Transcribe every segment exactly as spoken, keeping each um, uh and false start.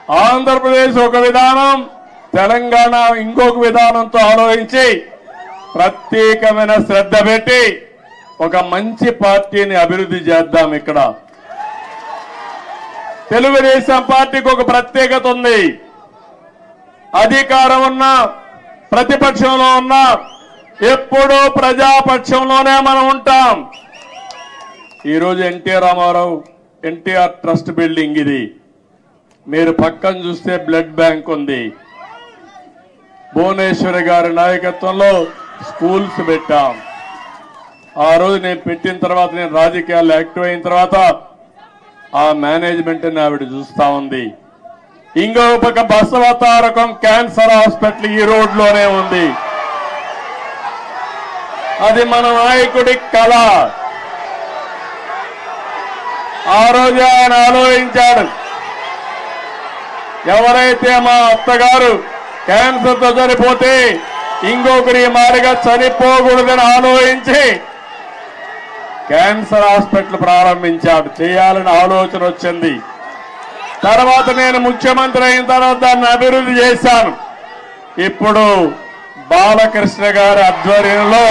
ఆంధ్రప్రదేశ్ ఒక విధానం, తెలంగాణ ఇంకొక విధానంతో ఆలోచించి ప్రత్యేకమైన శ్రద్ధ పెట్టి ఒక మంచి పార్టీని అభివృద్ధి చేద్దాం. ఇక్కడ తెలుగుదేశం పార్టీకి ఒక ప్రత్యేకత ఉంది. అధికారం ఉన్నా ప్రతిపక్షంలో ఉన్నా ఎప్పుడూ ప్రజాపక్షంలోనే మనం ఉంటాం. ఈరోజు NTR Rama Rao NTR trust building ఇది. మీరు పక్కన చూస్తే బ్లడ్ బ్యాంక్ ఉంది. భువనేశ్వరి గారి నాయకత్వంలో స్కూల్స్ పెట్టాం. ఆ రోజు నేను పెట్టిన తర్వాత, నేను రాజకీయాల్లో యాక్టివ్ అయిన తర్వాత ఆ మేనేజ్మెంట్ ఆవిడ చూస్తా ఉంది. ఇంకో పక్క బసవతారకం క్యాన్సర్ హాస్పిటల్ ఈ రోడ్లోనే ఉంది. అది మన నాయకుడి కళ. ఆ రోజు ఆయన ఆలోచించాడు, ఎవరైతే మా అత్తగారు క్యాన్సర్ తో చనిపోతే ఇంకొకరి మారిగా చనిపోకూడదని ఆలోచించి క్యాన్సర్ హాస్పిటల్ ప్రారంభించాడు. చేయాలని ఆలోచన వచ్చింది. తర్వాత నేను ముఖ్యమంత్రి అయిన తర్వాత దాన్ని అభివృద్ధి చేశాను. ఇప్పుడు బాలకృష్ణ గారి ఆధ్వర్యంలో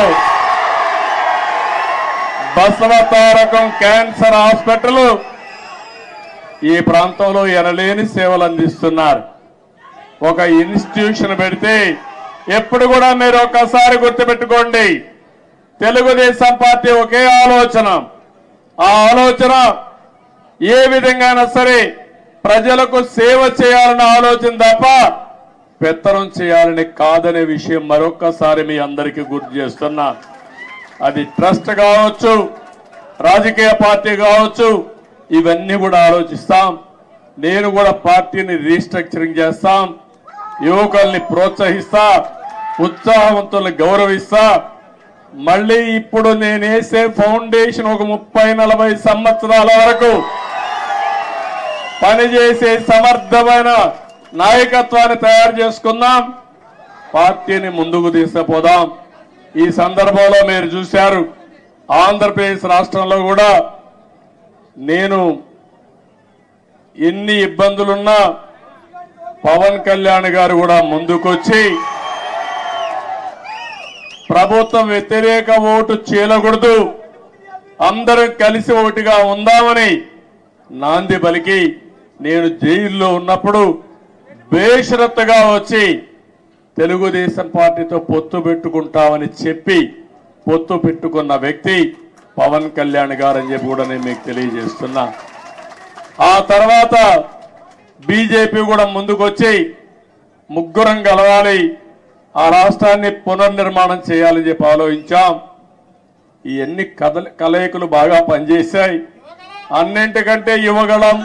బసవతారకం క్యాన్సర్ హాస్పిటల్ ఈ ప్రాంతంలో ఎనలేని సేవలు అందిస్తున్నారు. ఒక ఇన్స్టిట్యూషన్ పెడితే ఎప్పుడు కూడా మీరు ఒక్కసారి గుర్తుపెట్టుకోండి, తెలుగుదేశం పార్టీ ఒకే ఆలోచన. ఆ ఆలోచన ఏ విధంగా సరే ప్రజలకు సేవ చేయాలన్న ఆలోచన తప్ప పెత్తనం చేయాలని కాదనే విషయం మరొక్కసారి మీ అందరికీ గుర్తు చేస్తున్నా. అది ట్రస్ట్ కావచ్చు, రాజకీయ పార్టీ కావచ్చు, ఇవన్నీ కూడా ఆలోచిస్తాం. నేను కూడా పార్టీని రీస్ట్రక్చరింగ్ చేస్తాం. యువకుల్ని ప్రోత్సహిస్తా, ఉత్సాహవంతుల్ని గౌరవిస్తా. మళ్ళీ ఇప్పుడు నేను వేసే ఫౌండేషన్ ఒక ముప్పై నలభై సంవత్సరాల వరకు పనిచేసే సమర్థమైన నాయకత్వాన్ని తయారు చేసుకుందాం. పార్టీని ముందుకు తీసుకుపోదాం. ఈ సందర్భంలో మీరు చూశారు, ఆంధ్రప్రదేశ్ రాష్ట్రంలో కూడా నేను ఎన్ని ఇబ్బందులున్నా పవన్ కళ్యాణ్ గారు కూడా ముందుకొచ్చి ప్రభుత్వం వ్యతిరేక ఓటు చీలకూడదు, అందరం కలిసి ఒకటిగా ఉందామని నాంది పలికి నేను జైల్లో ఉన్నప్పుడు బేషరత్తుగా వచ్చి తెలుగుదేశం పార్టీతో పొత్తు పెట్టుకుంటామని చెప్పి పొత్తు పెట్టుకున్న వ్యక్తి పవన్ కళ్యాణ్ గారు అని చెప్పి కూడా నేను మీకు తెలియజేస్తున్నా. ఆ తర్వాత బీజేపీ కూడా ముందుకొచ్చి ముగ్గురం కలవాలి, ఆ రాష్ట్రాన్ని పునర్నిర్మాణం చేయాలని చెప్పి ఆలోచించాం. ఈ ఎన్ని కథ కలయికలు బాగా పనిచేశాయి. అన్నింటికంటే యువగళం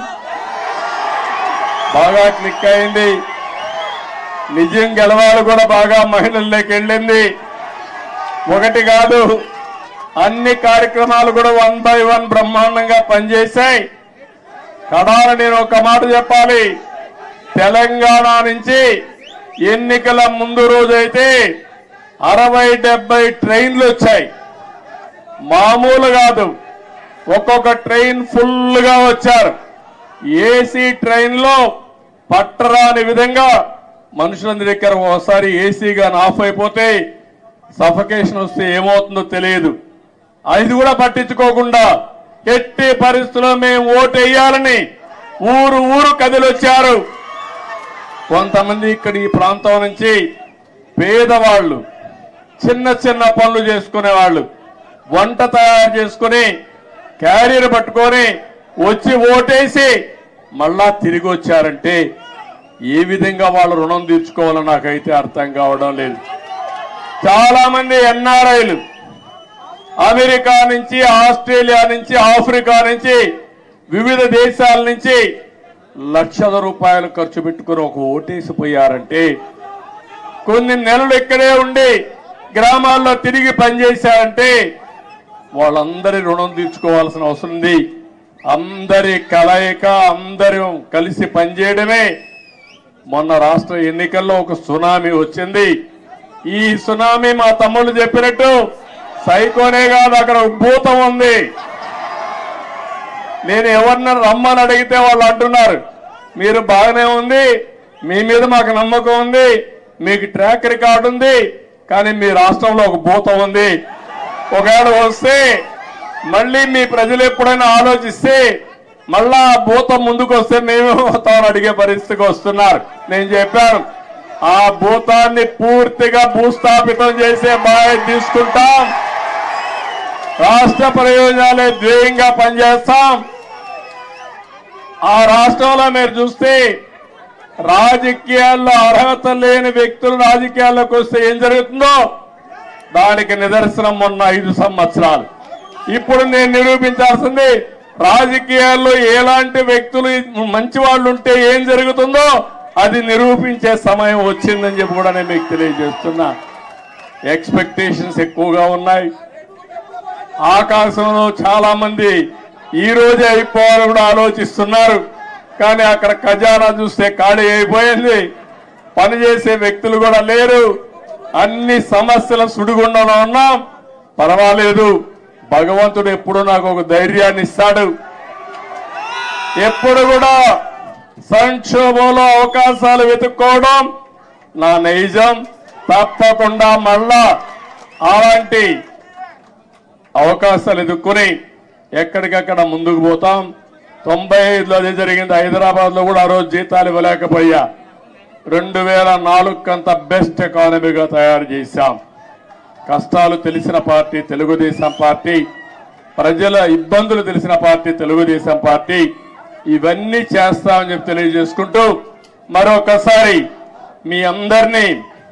బాగా క్లిక్ అయింది. నిజం గెలవాలి కూడా బాగా మహిళల్లోకి వెళ్ళింది. ఒకటి కాదు, అన్ని కార్యక్రమాలు కూడా వన్ బై వన్ బ్రహ్మాండంగా పనిచేశాయి. కడాల నేను ఒక మాట చెప్పాలి, తెలంగాణ నుంచి ఎన్నికల ముందు రోజైతే అరవై డెబ్బై ట్రైన్లు వచ్చాయి. మామూలు కాదు, ఒక్కొక్క ట్రైన్ ఫుల్ గా వచ్చారు. ఏసీ ట్రైన్ లో పట్టరాని విధంగా మనుషులందరి దగ్గర ఒకసారి ఏసీ గాని ఆఫ్ అయిపోతే సఫకేషన్ వస్తే ఏమవుతుందో తెలియదు. అది కూడా పట్టించుకోకుండా ఎట్టి పరిస్థితుల్లో మేము ఓటు వేయాలని ఊరు ఊరు కదిలొచ్చారు. కొంతమంది ఇక్కడ ఈ ప్రాంతం నుంచి పేదవాళ్లు, చిన్న చిన్న పనులు చేసుకునే వాళ్ళు, వంట తయారు చేసుకుని క్యారియర్ పట్టుకొని వచ్చి ఓటేసి మళ్ళా తిరిగి వచ్చారంటే ఏ విధంగా వాళ్ళు రుణం తీర్చుకోవాలో నాకైతే అర్థం కావడం లేదు. చాలా మంది ఎన్ఆర్ఐలు అమెరికా నుంచి, ఆస్ట్రేలియా నుంచి, ఆఫ్రికా నుంచి, వివిధ దేశాల నుంచి లక్షల రూపాయలు ఖర్చు పెట్టుకుని ఒక ఓటేసిపోయారంటే, కొన్ని నెలలు ఇక్కడే ఉండి గ్రామాల్లో తిరిగి పనిచేశారంటే వాళ్ళందరి రుణం తీర్చుకోవాల్సిన అవసరం ఉంది. అందరి కలయిక, అందరం కలిసి పనిచేయడమే. మొన్న రాష్ట్ర ఎన్నికల్లో ఒక సునామీ వచ్చింది. ఈ సునామీ మా తమ్ముళ్ళు చెప్పినట్టు సైకోనే కాదు, అక్కడ ఉద్భూతం ఉంది. నేను ఎవరిని రమ్మని అడిగితే వాళ్ళు అంటున్నారు, మీరు బాగానే ఉంది, మీ మీద మాకు నమ్మకం ఉంది, మీకు ట్రాక్ రికార్డు ఉంది, కానీ మీ రాష్ట్రంలో ఒక భూతం ఉంది. ఒకవేళ వస్తే మళ్ళీ మీ ప్రజలు ఎప్పుడైనా ఆలోచిస్తే మళ్ళా ఆ భూతం ముందుకు వస్తే మేమేమవుతామని అడిగే పరిస్థితికి వస్తున్నారు. నేను చెప్పాను, ఆ భూతాన్ని పూర్తిగా భూస్థాపితం చేసే బాధ్యత తీసుకుంటాం. రాష్ట్ర ప్రయోజనాలే ధ్యేయంగా పనిచేస్తాం. ఆ రాష్ట్రంలో మీరు చూస్తే రాజకీయాల్లో అర్హత లేని వ్యక్తులు రాజకీయాల్లోకి వస్తే ఏం జరుగుతుందో దానికి నిదర్శనం మొన్న ఐదు సంవత్సరాలు. ఇప్పుడు నేను నిరూపించాల్సింది రాజకీయాల్లో ఎలాంటి వ్యక్తులు మంచి వాళ్ళు ఉంటే ఏం జరుగుతుందో అది నిరూపించే సమయం వచ్చిందని చెప్పి కూడా నేను మీకు తెలియజేస్తున్నా. ఎక్స్పెక్టేషన్స్ ఎక్కువగా ఉన్నాయి. ఆకాశంలో చాలా మంది ఈ రోజే అయిపోవాలని కూడా ఆలోచిస్తున్నారు. కానీ అక్కడ ఖజానా చూస్తే ఖాళీ అయిపోయింది. పనిచేసే వ్యక్తులు కూడా లేరు. అన్ని సమస్యల సుడిగుండంలో ఉన్నాం. పర్వాలేదు, భగవంతుడు ఎప్పుడు నాకు ఒక ధైర్యాన్ని ఇస్తాడు. ఎప్పుడు కూడా సంక్షోభంలో అవకాశాలు వెతుక్కోవడం నా నైజం. తప్పకుండా మళ్ళా అలాంటి అవకాశాలు ఎదుర్కొని ఎక్కడికక్కడ ముందుకు పోతాం. తొంభై ఐదులో అదే జరిగింది. హైదరాబాద్ లో కూడా ఆ రోజు జీతాలు ఇవ్వలేకపోయా. రెండు వేల నాలుగు కంత బెస్ట్ ఎకానమీగా తయారు చేశాం. కష్టాలు తెలిసిన పార్టీ తెలుగుదేశం పార్టీ, ప్రజల ఇబ్బందులు తెలిసిన పార్టీ తెలుగుదేశం పార్టీ. ఇవన్నీ చేస్తామని చెప్పి తెలియజేసుకుంటూ మరొకసారి మీ అందరినీ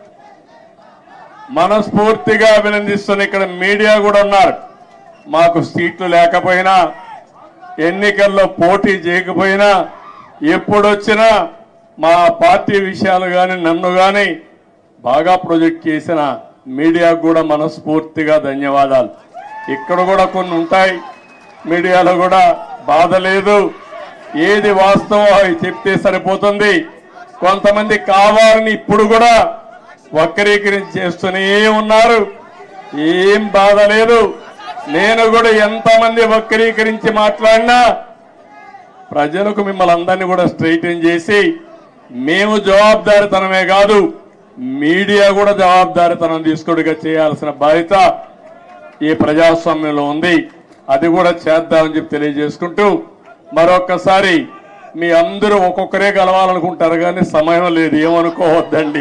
మనస్ఫూర్తిగా అభినందిస్తున్న ఇక్కడ మీడియా కూడా ఉన్నారు. మాకు సీట్లు లేకపోయినా, ఎన్నికల్లో పోటీ చేయకపోయినా, ఎప్పుడొచ్చినా మా పార్టీ విషయాలు కానీ నన్ను కానీ బాగా ప్రొజెక్ట్ చేసిన మీడియాకు కూడా మనస్ఫూర్తిగా ధన్యవాదాలు. ఇక్కడ కూడా కొన్ని ఉంటాయి, మీడియాలో కూడా బాధ లేదు. ఏది వాస్తవం అవి చెప్తే సరిపోతుంది. కొంతమంది కావాలని ఇప్పుడు కూడా వక్రీకరించి చేస్తూనే ఉన్నారు. ఏం బాధ లేదు. నేను కూడా ఎంతమంది వక్రీకరించి మాట్లాడినా ప్రజలకు మిమ్మల్ని అందరినీ కూడా స్ట్రైటన్ చేసి మేము జవాబుదారితనమే కాదు మీడియా కూడా జవాబుదారితనం తీసుకుడిగా చేయాల్సిన బాధ్యత ఈ ప్రజాస్వామ్యంలో ఉంది. అది కూడా చేద్దామని చెప్పి తెలియజేసుకుంటూ మరొక్కసారి మీ అందరూ ఒక్కొక్కరే కలవాలనుకుంటారు కానీ సమయం లేదు, ఏమనుకోవద్దండి.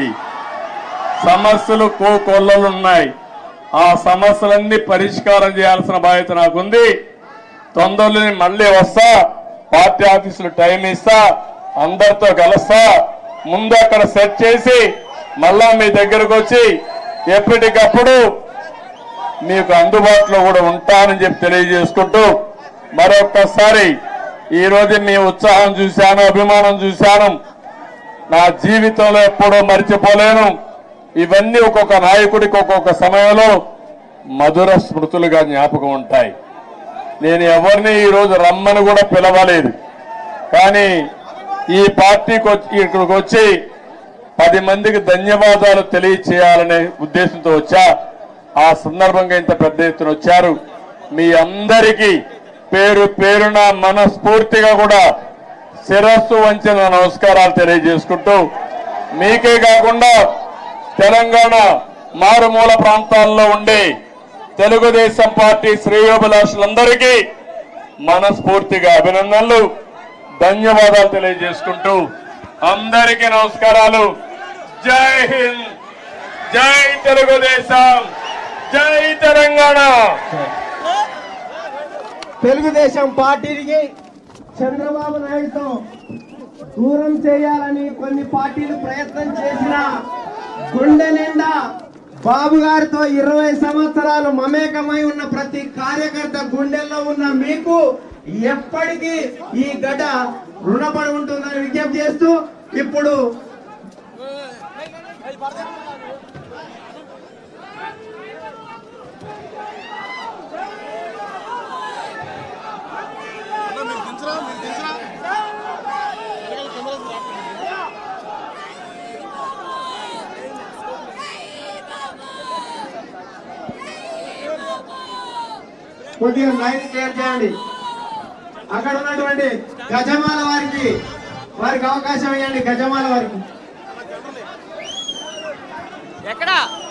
సమస్యలు కోకొల్లలు ఉన్నాయి. ఆ సమస్యలన్నీ పరిష్కారం చేయాల్సిన బాధ్యత నాకుంది. తొందరలో మళ్ళీ వస్తా, పార్టీ ఆఫీసులో టైం ఇస్తా, అందరితో కలుస్తా. ముందు అక్కడ సెట్ చేసి మళ్ళా మీ దగ్గరకు వచ్చి ఎప్పటికప్పుడు మీకు అందుబాటులో కూడా ఉంటానని చెప్పి తెలియజేసుకుంటూ మరొక్కసారి ఈ రోజు మీ ఉత్సాహం చూశాను, అభిమానం చూశాను. నా జీవితంలో ఎప్పుడూ మర్చిపోలేను. ఇవన్నీ ఒక్కొక్క నాయకుడికి ఒక్కొక్క సమయంలో మధుర స్మృతులుగా జ్ఞాపకం ఉంటాయి. నేను ఎవరిని ఈరోజు రమ్మని కూడా పిలవలేదు, కానీ ఈ పార్టీకి వచ్చి ఇక్కడికి వచ్చి పది మందికి ధన్యవాదాలు తెలియచేయాలనే ఉద్దేశంతో వచ్చా. ఆ సందర్భంగా ఇంత పెద్ద ఎత్తున వచ్చారు. మీ అందరికీ పేరు పేరున మనస్ఫూర్తిగా కూడా శిరస్సు వంచిన నమస్కారాలు తెలియజేసుకుంటూ మీకే కాకుండా తెలంగాణ మారుమూల ప్రాంతాల్లో ఉండే తెలుగుదేశం పార్టీ శ్రేయోభిలాషులందరికీ మనస్ఫూర్తిగా అభినందనలు, ధన్యవాదాలు తెలియజేసుకుంటూ అందరికీ నమస్కారాలు. జై హింద్, జై తెలుగుదేశం, జై తెలంగాణ. తెలుగుదేశం పార్టీకి చంద్రబాబు నాయుడుతో దూరం చేయాలని కొన్ని పార్టీలు ప్రయత్నం చేసినా గుండె నిండా బాబు గారితో ఇరవై సంవత్సరాలు మమేకమై ఉన్న ప్రతి కార్యకర్త గుండెల్లో ఉన్న మీకు ఎప్పటికీ ఈ గడ్డ రుణపడి ఉంటుందని విజ్ఞప్తి చేస్తూ ఇప్పుడు కొద్దిగా లైన్ క్లియర్ చేయండి. అక్కడ ఉన్నటువంటి గజమాల వారికి వారికి అవకాశం ఇవ్వండి. గజమాల వారికి ఎక్కడ